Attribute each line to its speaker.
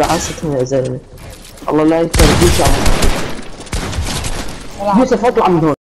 Speaker 1: حاستها يا زلمه. الله لا يفرجيش. يوسف اطلع من هون.